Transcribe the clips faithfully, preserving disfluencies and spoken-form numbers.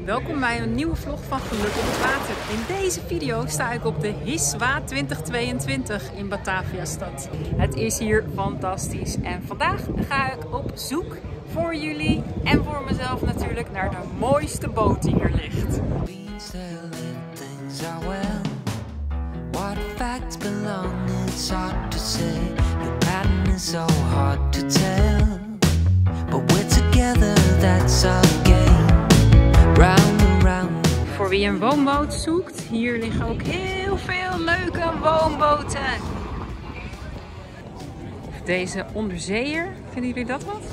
Welkom bij een nieuwe vlog van Geluk op het Water. In deze video sta ik op de Hiswa twintig tweeëntwintig in Batavia-stad. Het is hier fantastisch en vandaag ga ik op zoek voor jullie en voor mezelf natuurlijk naar de mooiste boot die hier ligt. Voor wie een woonboot zoekt, hier liggen ook heel veel leuke woonboten. Deze onderzeeër, vinden jullie dat wat?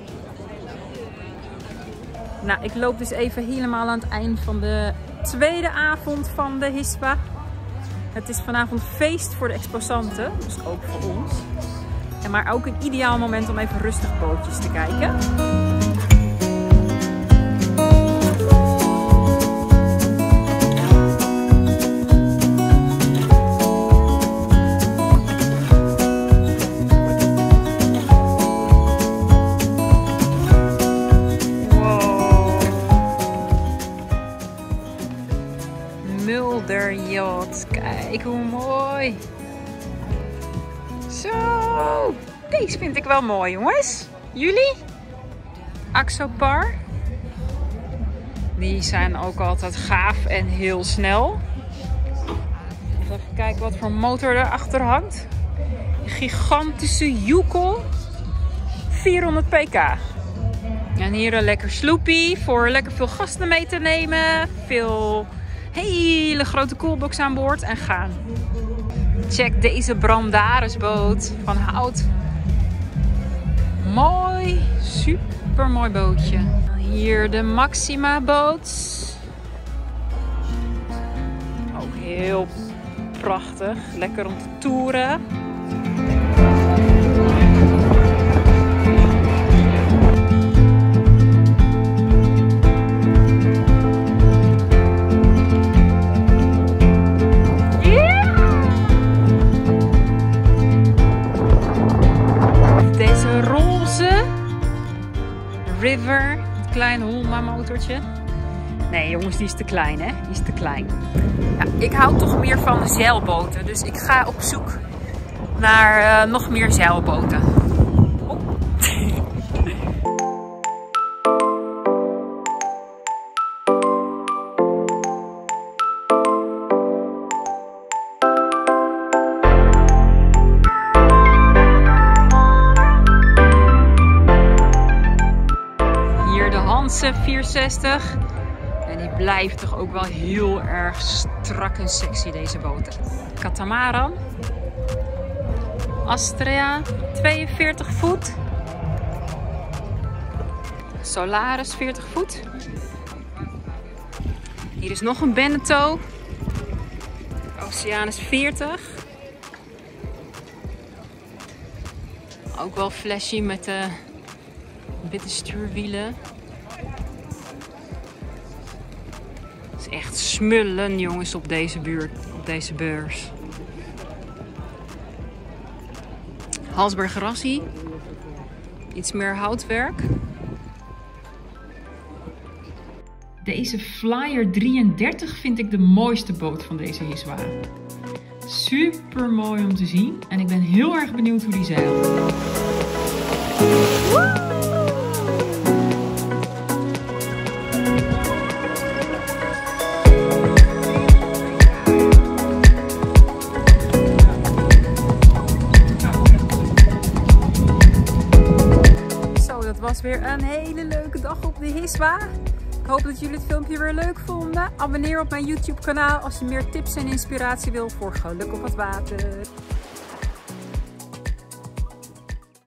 Nou, ik loop dus even helemaal aan het eind van de tweede avond van de Hiswa. Het is vanavond feest voor de exposanten, dus ook voor ons. En maar ook een ideaal moment om even rustig bootjes te kijken. Mulderyacht, kijk hoe mooi. Zo, deze vind ik wel mooi, jongens. Jullie? Axopar. Die zijn ook altijd gaaf en heel snel. Even kijken wat voor motor erachter hangt. Een gigantische Yukon. vierhonderd pk. En hier een lekker sloepie voor lekker veel gasten mee te nemen. Veel hele grote coolbox aan boord en gaan. Check deze Brandarisboot van hout. Mooi, super mooi bootje. Hier de Maxima boot. Ook heel prachtig, lekker om te toeren. River, het kleine Holma motortje. Nee jongens, die is te klein hè, die is te klein. Ja, ik hou toch meer van zeilboten, dus ik ga op zoek naar uh, nog meer zeilboten. Oh. vierenzestig en die blijft toch ook wel heel erg strak en sexy, deze boten. Katamaran Astrea tweeënveertig voet, Solaris veertig voet. Hier is nog een Beneteau, Oceanus veertig. Ook wel flashy met de witte stuurwielen. Echt smullen jongens op deze buurt, op deze beurs. Halsberg Rassi. Iets meer houtwerk. Deze Flyer drieëndertig vind ik de mooiste boot van deze Hiswa. Super mooi om te zien en ik ben heel erg benieuwd hoe die zeilt. Het was weer een hele leuke dag op de Hiswa. Ik hoop dat jullie het filmpje weer leuk vonden. Abonneer op mijn YouTube kanaal als je meer tips en inspiratie wil voor Geluk op het Water.